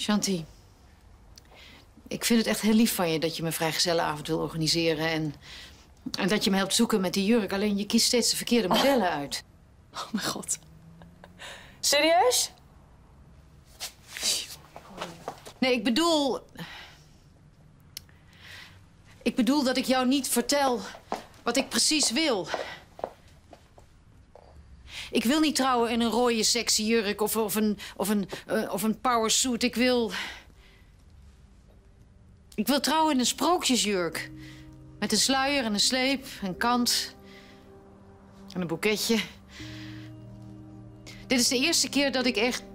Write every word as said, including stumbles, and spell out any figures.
Shanti, ik vind het echt heel lief van je dat je mijn vrijgezellenavond wil organiseren. En, en dat je me helpt zoeken met die jurk. Alleen je kiest steeds de verkeerde modellen oh. uit. Oh mijn god. Serieus? Nee, ik bedoel... Ik bedoel dat ik jou niet vertel wat ik precies wil. Ik wil niet trouwen in een rode sexy jurk of, of een, of een, uh, of een powersuit. Ik wil... Ik wil trouwen in een sprookjesjurk. Met een sluier en een sleep, een kant en een boeketje. Dit is de eerste keer dat ik echt